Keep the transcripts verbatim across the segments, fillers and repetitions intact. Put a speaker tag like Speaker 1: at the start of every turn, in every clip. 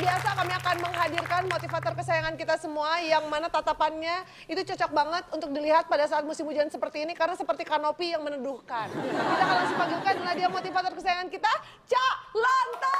Speaker 1: biasa kami akan menghadirkan motivator kesayangan kita semua yang mana tatapannya itu cocok banget untuk dilihat pada saat musim hujan seperti ini karena seperti kanopi yang meneduhkan. Kita akan langsung panggilkan, inilah dia motivator kesayangan kita, Cak Lanta.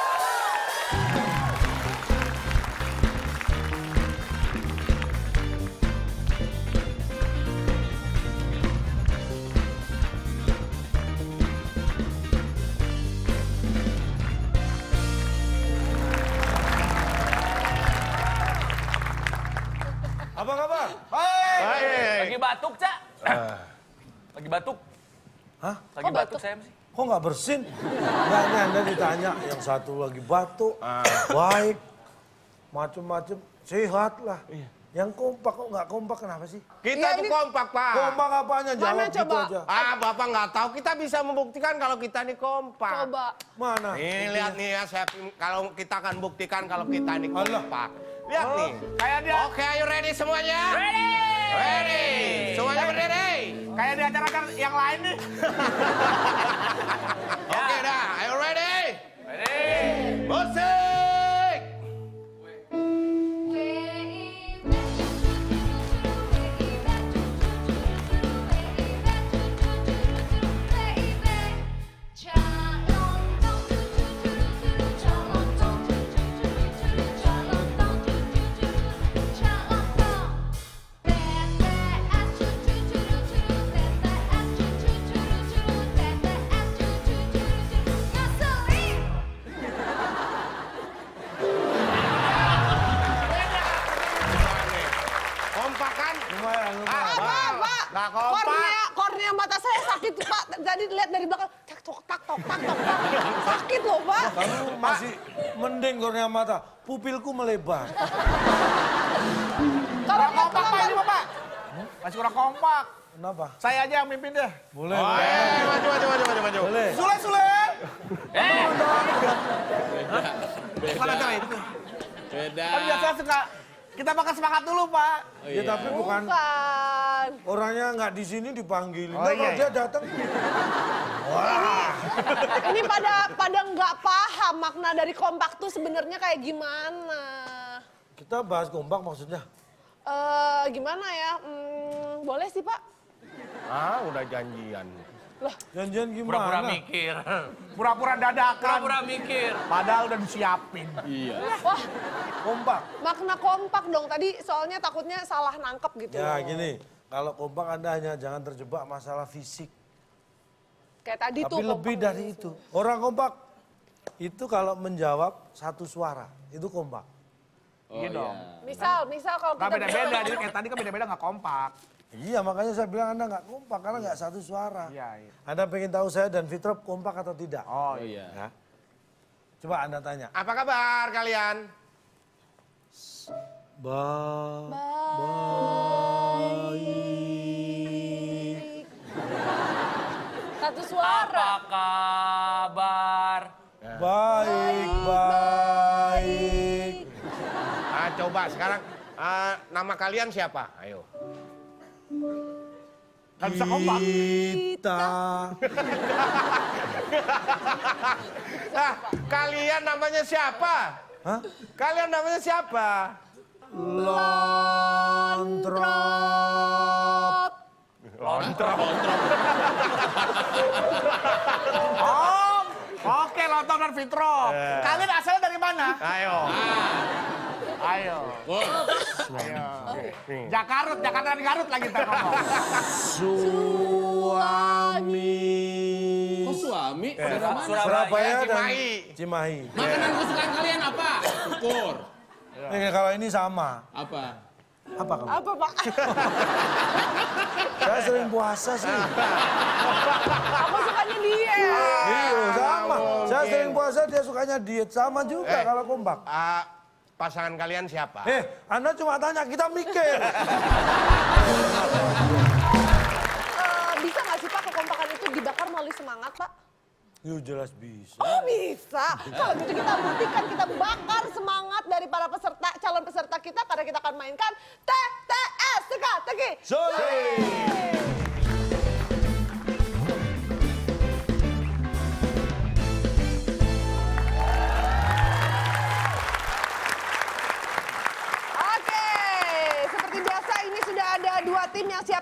Speaker 2: Apa kabar?
Speaker 3: Hai.
Speaker 2: Hai.
Speaker 3: Lagi batuk, Cak. Uh. Lagi batuk.
Speaker 2: Hah?
Speaker 3: Lagi oh, batuk saya sih.
Speaker 2: Kok nggak bersin? Nggak, ini Anda ditanya. Yang satu lagi batuk, uh. baik, macem-macem, sehat lah. Iya. Yang kompak, kok nggak kompak kenapa sih?
Speaker 4: Kita
Speaker 1: ya,
Speaker 4: tuh
Speaker 1: ini...
Speaker 4: kompak, Pak.
Speaker 2: Kompak apanya? Jawab
Speaker 1: Mana,
Speaker 2: gitu
Speaker 1: coba?
Speaker 2: aja.
Speaker 4: Ah, Bapak nggak tahu. Kita bisa membuktikan kalau kita nih kompak.
Speaker 1: Coba.
Speaker 2: Mana?
Speaker 4: Nih, lihat nih ya. Saya, kalau kita akan buktikan kalau kita nih kompak. Lihat
Speaker 2: oh.
Speaker 4: nih.
Speaker 3: Kayak dia.
Speaker 4: Oke, are you ready semuanya?
Speaker 3: Ready.
Speaker 4: Ready. Semuanya berdiri.
Speaker 3: Kayak di acara-acara yang lain nih.
Speaker 4: Oke okay, dah, are you ready?
Speaker 3: Ready.
Speaker 4: Musik.
Speaker 1: Nggak kompak. Kornea, kornea mata saya sakit, Pak. Jadi lihat dari belakang, tak tok tak tok tak tok. Sakit loh, Pak.
Speaker 2: Kamu masih mending kornea mata. Pupilku melebar.
Speaker 3: Kalau kompak Pak ini, Bapak. Masih kurang kompak.
Speaker 2: Kenapa?
Speaker 3: Saya aja yang mimpin deh.
Speaker 2: Boleh.
Speaker 4: Oh, eh, maju, maju, maju, maju, maju.
Speaker 2: Boleh.
Speaker 3: Sule, Sule. Eh. Mana cara itu?
Speaker 5: Beda.
Speaker 3: Kan biasanya suka kita makan semangat dulu, Pak.
Speaker 2: Oh, iya. Ya tapi bukan.
Speaker 1: Bukan.
Speaker 2: Orangnya nggak di sini dipanggilin.
Speaker 3: Oh,
Speaker 2: nah,
Speaker 3: iya,
Speaker 2: kalau
Speaker 3: iya.
Speaker 2: dia datang. Wah.
Speaker 1: Ini pada pada nggak paham makna dari kompak tuh sebenarnya kayak gimana.
Speaker 2: Kita bahas kompak maksudnya.
Speaker 1: Eh, gimana ya? Hmm, boleh sih, Pak.
Speaker 4: Ah, udah janjian.
Speaker 1: Loh,
Speaker 2: janjian gimana?
Speaker 3: Pura-pura mikir. Pura-pura dadakan. Pura-pura mikir. Padahal udah disiapin.
Speaker 5: Iya.
Speaker 1: Wah,
Speaker 2: kompak.
Speaker 1: makna kompak dong. Tadi soalnya takutnya salah nangkep gitu.
Speaker 2: Ya
Speaker 1: loh.
Speaker 2: gini, kalau kompak Anda hanya jangan terjebak masalah fisik.
Speaker 1: Kayak tadi
Speaker 2: Tapi
Speaker 1: tuh.
Speaker 2: lebih
Speaker 1: kompak
Speaker 2: dari itu. Orang kompak itu kalau menjawab satu suara, itu kompak.
Speaker 5: Oh,
Speaker 3: iya dong.
Speaker 1: Misal, misal kalau
Speaker 3: Nggak
Speaker 1: kita
Speaker 3: beda-beda, jadi kayak tadi kan beda-beda nggak kompak.
Speaker 2: Iya, makanya saya bilang Anda nggak kompak karena nggak satu suara.
Speaker 3: Iya, iya.
Speaker 2: Anda pengen tahu saya dan Fitrop kompak atau tidak?
Speaker 3: Oh
Speaker 5: Oh iya.
Speaker 2: Ya. Coba Anda tanya.
Speaker 4: Apa kabar kalian?
Speaker 2: Ba
Speaker 1: baik. Satu suara.
Speaker 3: Apa kabar?
Speaker 2: Baik, baik.
Speaker 4: Ah, coba sekarang ah, nama kalian siapa? Ayo.
Speaker 3: Kan bisa kompak.
Speaker 2: Kita.
Speaker 4: Ah, kalian namanya siapa?
Speaker 2: Hah?
Speaker 4: Kalian namanya siapa?
Speaker 2: Lontrop.
Speaker 3: Lontrop. Oh, oke Lontong dan Fitro. Kalian asalnya dari mana?
Speaker 4: Ayo.
Speaker 3: Ayo.
Speaker 5: Oh.
Speaker 3: Ayo. Jakarut, Jakarta dan Garut lagi kita ngomong.
Speaker 2: Suami.
Speaker 5: Kok suami? Daerah mana?
Speaker 2: Surabaya dan
Speaker 4: Cimahi.
Speaker 2: Cimahi.
Speaker 5: Makanan kesukaan kalian apa? Syukur.
Speaker 2: Eh, kalau ini sama.
Speaker 5: Apa?
Speaker 2: Apa kamu?
Speaker 1: Apa, Pak?
Speaker 2: Saya sering puasa sih.
Speaker 1: Aku sukanya diet.
Speaker 2: Iya, sama. Saya
Speaker 4: mungkin.
Speaker 2: sering puasa, dia sukanya diet. Sama juga
Speaker 4: Eh.
Speaker 2: kalau kompak.
Speaker 4: Ah, pasangan kalian siapa?
Speaker 2: Eh, Anda cuma tanya, kita mikir.
Speaker 1: Eh, bisa nggak sih, Pak, kekompakan itu dibakar melalui semangat, Pak?
Speaker 2: Yuk, jelas bisa.
Speaker 1: Oh, bisa. Kalau gitu kita buktikan, kita bakar semangat dari para peserta, calon peserta kita pada kita akan mainkan T T S Teka-teki.
Speaker 2: Sore.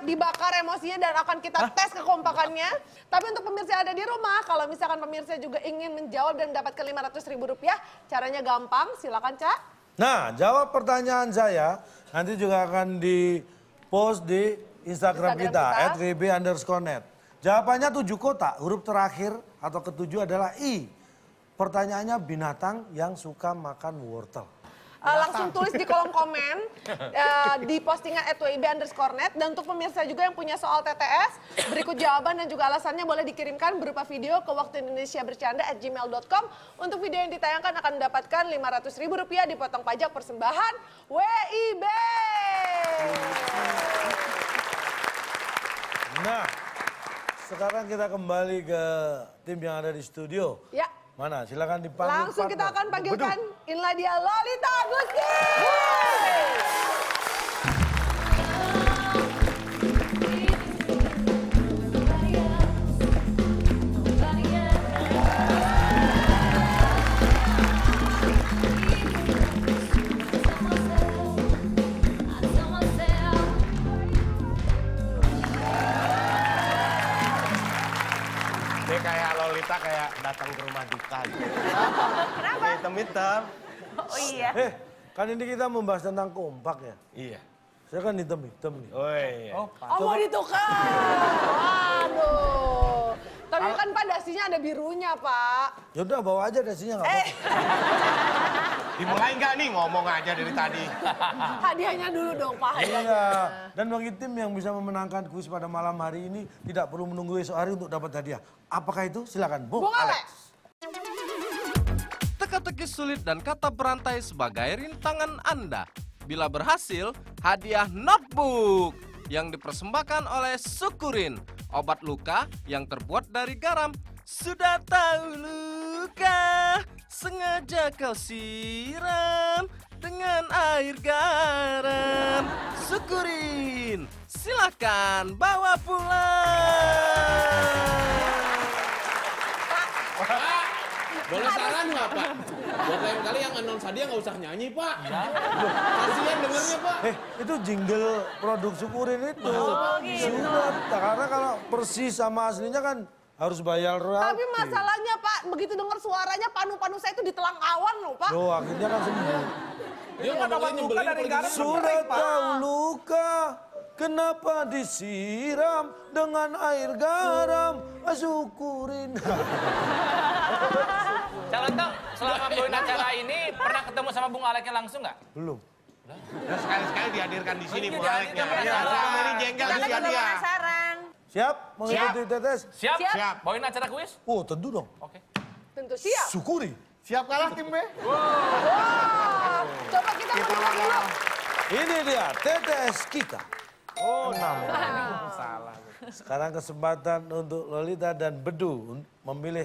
Speaker 1: siap dibakar emosinya dan akan kita tes kekompakannya. Tapi untuk pemirsa yang ada di rumah, kalau misalkan pemirsa juga ingin menjawab dan mendapatkan lima ratus ribu rupiah, caranya gampang, silakan Cak.
Speaker 2: Nah, jawab pertanyaan saya nanti juga akan di-post di Instagram,
Speaker 1: Instagram
Speaker 2: kita,
Speaker 1: kita.
Speaker 2: at w b underscore net. Jawabannya tujuh kota, huruf terakhir atau ketujuh adalah I. Pertanyaannya binatang yang suka makan wortel.
Speaker 1: Uh, langsung tulis di kolom komen uh, di postingan at w b underscore net. Dan untuk pemirsa juga yang punya soal T T S, berikut jawaban dan juga alasannya boleh dikirimkan berupa video ke waktu Indonesia bercanda at gmail dot com. Untuk video yang ditayangkan akan mendapatkan lima ratus ribu rupiah dipotong pajak persembahan W I B.
Speaker 2: Nah, sekarang kita kembali ke tim yang ada di studio.
Speaker 1: Ya.
Speaker 2: Mana? Silakan dipanggil.
Speaker 1: Langsung kita
Speaker 2: partner.
Speaker 1: akan panggilkan,
Speaker 2: Beduh.
Speaker 1: inilah dia Lolita Agusti.
Speaker 4: Dia kayak Lolita kayak datang ke rumah duka.
Speaker 6: Kenapa?
Speaker 4: Hitam-hitam.
Speaker 6: Oh iya.
Speaker 2: Eh, kan ini kita membahas tentang kompak ya.
Speaker 4: Iya.
Speaker 2: Saya kan hitam-hitam nih.
Speaker 4: Oh iya.
Speaker 1: Oh mau ditukar. Waduh. Tapi kan Pak dasinya ada birunya Pak.
Speaker 2: Ya udah bawa aja dasinya nggak apa-apa.
Speaker 4: Dimulai nggak nih ngomong aja dari tadi.
Speaker 1: Hadiahnya dulu dong Pak. Hadiahnya.
Speaker 2: Iya. Dan bagi tim yang bisa memenangkan kuis pada malam hari ini tidak perlu menunggu esok hari untuk dapat hadiah. Apakah itu? Silakan, Bung
Speaker 1: Bung
Speaker 2: Alex.
Speaker 1: Alex.
Speaker 7: Teka-teki sulit dan kata berantai sebagai rintangan Anda. Bila berhasil, hadiah notebook yang dipersembahkan oleh Syukurin, obat luka yang terbuat dari garam. Sudah tahu luka, sengaja kau siram dengan air garam. Syukurin, silakan bawa pulang.
Speaker 5: Pak, boleh saran nggak Pak? Buat lain kali yang announce hadiah nggak usah nyanyi Pak. Kasihan dengernya Pak.
Speaker 2: Eh, itu jingle produk Syukurin itu.
Speaker 6: Oh, gitu.
Speaker 2: Sudah, karena kalau persis sama aslinya kan harus bayar royalti.
Speaker 1: Tapi masalahnya Pak, begitu dengar suaranya panu-panu saya itu ditelang awan loh Pak.
Speaker 2: Loh, akhirnya kan sembuh.
Speaker 5: Dia ngomongnya nyebelin
Speaker 3: dari
Speaker 5: pergi.
Speaker 3: garam.
Speaker 2: Sudah tahu luka, kenapa disiram dengan air garam? Syukurin.
Speaker 8: Calon Tok, selama bawain acara ini pernah ketemu sama Bung Aleknya langsung nggak?
Speaker 2: Belum.
Speaker 4: Nah, sekali-sekali dihadirkan di sini
Speaker 8: Ini
Speaker 4: Bu
Speaker 8: dihadirkan
Speaker 4: Aleknya.
Speaker 8: penasaran.
Speaker 4: Ya, sama ini jengkel
Speaker 6: Karena
Speaker 4: di
Speaker 6: juga
Speaker 4: hadiah.
Speaker 6: penasaran.
Speaker 2: Siap mengikuti tetes?
Speaker 8: Siap?
Speaker 6: Siap.
Speaker 4: Siap.
Speaker 8: Bawain acara kuis?
Speaker 2: Oh, tentu dong.
Speaker 8: Oke.
Speaker 1: Tentu siap.
Speaker 2: Syukuri.
Speaker 3: Siap kalah tim B?
Speaker 1: Wah, coba kita mencoba dulu.
Speaker 2: Ini dia T T S kita. Oh, nama.
Speaker 3: Salah.
Speaker 2: Sekarang kesempatan untuk Lolita dan Bedu memilih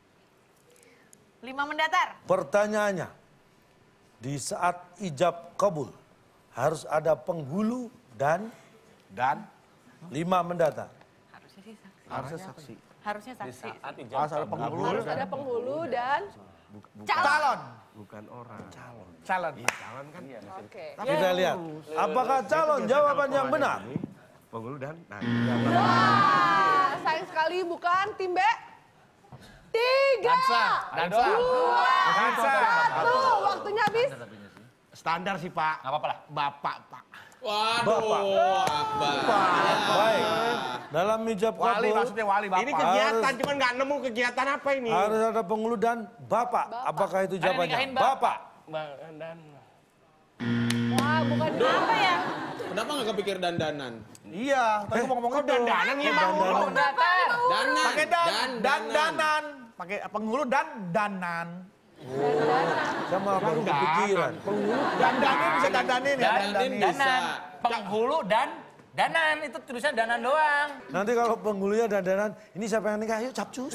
Speaker 6: Lima mendatar.
Speaker 2: pertanyaannya. Di saat ijab kabul harus ada penghulu dan
Speaker 3: Dan?
Speaker 2: lima mendatar.
Speaker 6: Harusnya sih saksi.
Speaker 3: Harusnya saksi.
Speaker 6: Harusnya saksi.
Speaker 3: Harus ada penghulu.
Speaker 1: Harus ada penghulu dan
Speaker 3: Calon.
Speaker 4: Bukan orang. Calon.
Speaker 3: Calon.
Speaker 4: Calon kan
Speaker 1: oke.
Speaker 2: Kita lihat. Apakah calon jawaban yang benar?
Speaker 4: penghulu dan nah.
Speaker 1: Wah, sayang sekali bukan tim B. Tiga,
Speaker 8: Dansa.
Speaker 1: dua,
Speaker 3: Dansa.
Speaker 1: satu. Waktunya habis.
Speaker 4: Standar sih Pak.
Speaker 8: Nggak apa-apa lah.
Speaker 4: Bapak Pak.
Speaker 5: Waduh, Akbar.
Speaker 2: Baik. Dalam ijab
Speaker 3: Wali
Speaker 2: kabul
Speaker 3: maksudnya wali bapak.
Speaker 4: Ini kegiatan, cuman nggak nemu kegiatan apa ini.
Speaker 2: harus ada penghulu dan bapak. Apakah itu
Speaker 8: Ada
Speaker 2: jawabannya?
Speaker 8: nikahin bapak.
Speaker 4: Dan
Speaker 1: Wah, bukan
Speaker 6: Apa ya?
Speaker 5: Kenapa nggak kepikir dandanan?
Speaker 3: Iya, tadi gua mau ngomong itu.
Speaker 4: dandanan nih Bang.
Speaker 8: Mendatar.
Speaker 5: Danan.
Speaker 3: Pakai dan,
Speaker 5: Dan,
Speaker 3: dan,
Speaker 5: danan.
Speaker 3: danan. Pakai penghulu dan danan.
Speaker 2: Saya malah baru kepikiran.
Speaker 3: Dandanin bisa dandanin ya.
Speaker 5: Dandanin bisa.
Speaker 8: Danan. Penghulu dan danan. Itu tulisannya danan doang.
Speaker 2: Nanti kalau penghulunya dandanan, ini siapa yang nikah? Yuk capcus.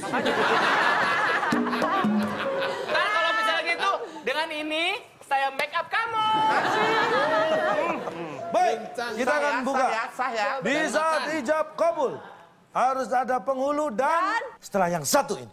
Speaker 8: Nah, kalau misalnya gitu, dengan ini saya make up kamu.
Speaker 2: Baik, kita akan
Speaker 4: Sah ya,
Speaker 2: buka.
Speaker 4: sah ya, sah ya.
Speaker 2: Di saat ijab kabul harus ada penghulu dan setelah yang satu ini.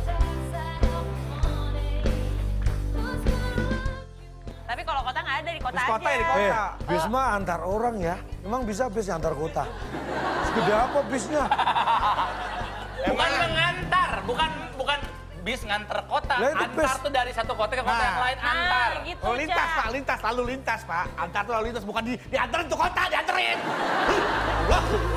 Speaker 6: Tapi kalau kota nggak ada di kota
Speaker 3: Bis kota ya di
Speaker 2: Eh,
Speaker 3: kota.
Speaker 2: bis mah antar orang ya. Emang bisa bis antar kota? Segede apa bisnya?
Speaker 8: Bukan mengantar, bukan bukan bis nganter kota.
Speaker 2: Lah, itu
Speaker 8: Antar
Speaker 2: bis.
Speaker 8: tuh dari satu kota ke kota
Speaker 3: Nah.
Speaker 8: yang lain, antar.
Speaker 6: Nah, gitu,
Speaker 3: Lalu lintas,
Speaker 6: Cak.
Speaker 3: Pak, lintas, lalu lintas, Pak. Antar tuh lalu lintas, bukan di, diantarin tuh kota, diantarin. Allah.